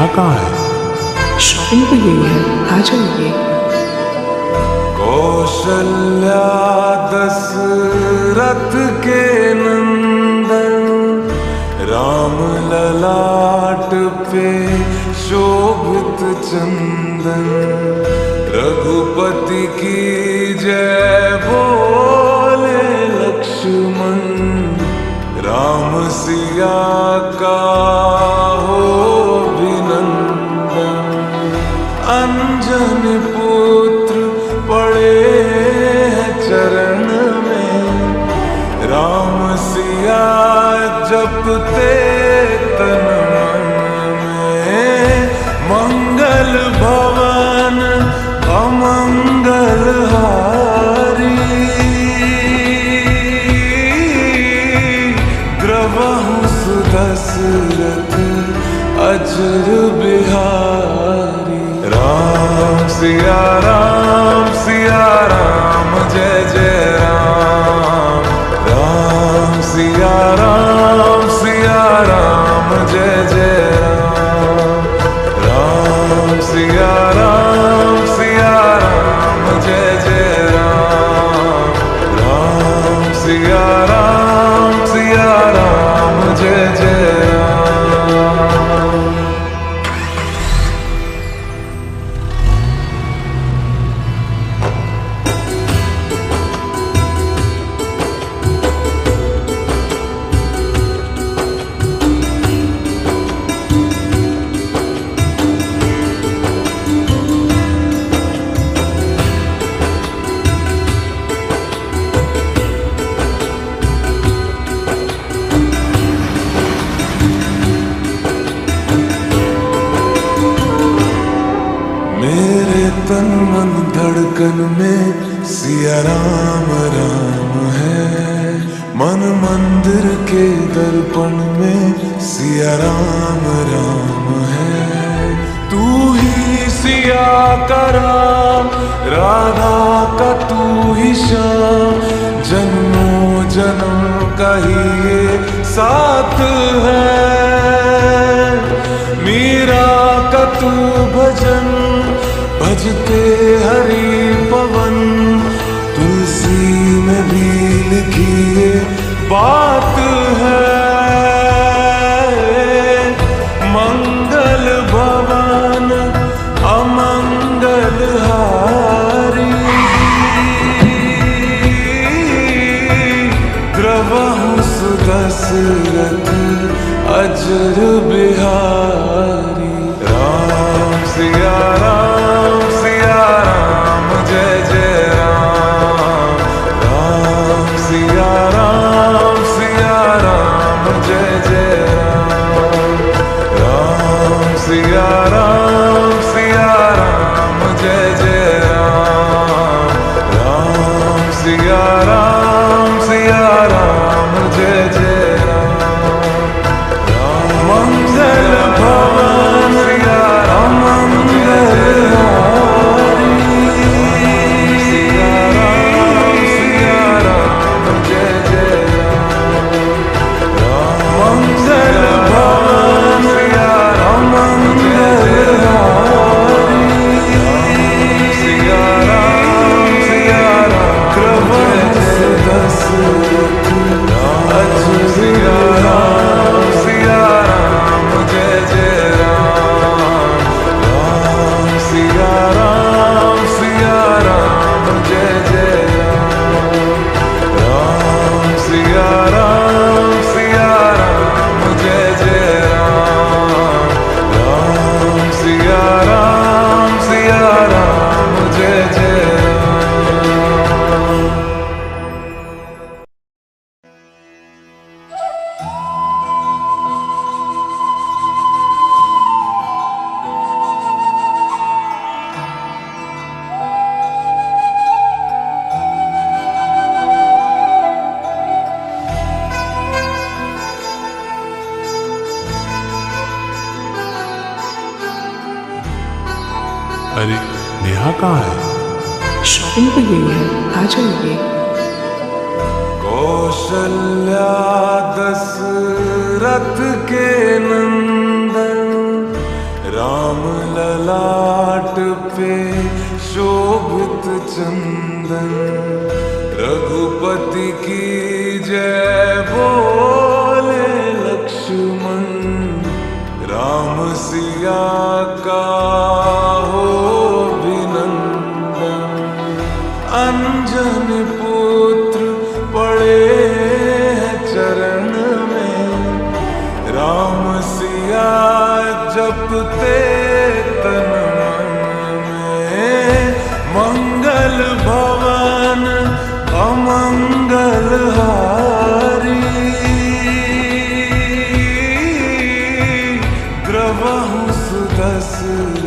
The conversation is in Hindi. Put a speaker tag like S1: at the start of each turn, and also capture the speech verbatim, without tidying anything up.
S1: नेहा कहाँ है?
S2: शॉपिंग पे गई है, आ जाइए।
S3: कौशल्या दशरथ के नंदन, राम ललाट पे शोभित चंदन, रघुपति की जय बोले लक्ष्मण, राम सिया का हो अभिनंदन। अंजन पुत्र पड़े हैं चरण में, राम सिया जपते तन मन में। मंगल भवन अमंगल हारी, द्रवहु सुदशरथ अजर बिहारी। राम सिया राम सिया राम जय जय राम, राम सिया राम सिया राम जय जय राम, राम सिया राम सिया राम जय जय राम, राम सिया राम सिया राम जय जय राम। मेरे तन मन धड़कन में सिया राम राम है, मन मंदिर के दर्पण में सिया राम राम है। तू ही सिया का राम, राधा का तू ही श्याम, जन्मों जन्म का ही ये साथ है। मीरा का तू भजन भजते हरि पवन, तुलसी में भी लिखी ये बात है। मंगल भवन अमंगल हारी, द्रवहु सुदशरथ अजर बिहारी। राम सिया राम सिया राम जय जय राम, राम सिया राम सिया राम जय जय राम, राम सिया राम सिया राम जय जय राम, राम सिया राम सिया राम जय जय राम। मंगल भवन अमंगल हारी, सिया राम सिया राम जय जय राम, मंगल भवन अमंगल हारी, सिया राम सिया राम कृपा दशरथ अजर सिया राम सिया राम जय जय राम, राम सिया राम सिया राम जय जय राम, राम सिया राम सिया राम जय जय राम, राम सिया राम सिया राम जय जय राम।
S1: अरे नेहा कहाँ है?
S2: शॉपिंग पे गई है, आ जाइए।
S3: कौशल्या दशरथ के नंदन, ललाट पे शोभित चंदन, रघुपति की जय बोले लक्ष्मण, राम सिया का हो अभिनंदन। अंजन पुत्र पड़े हैं चरण में, राम सिया जपते तन मन में। मंगल भवन अमंगल हारी, द्रवहु सुदस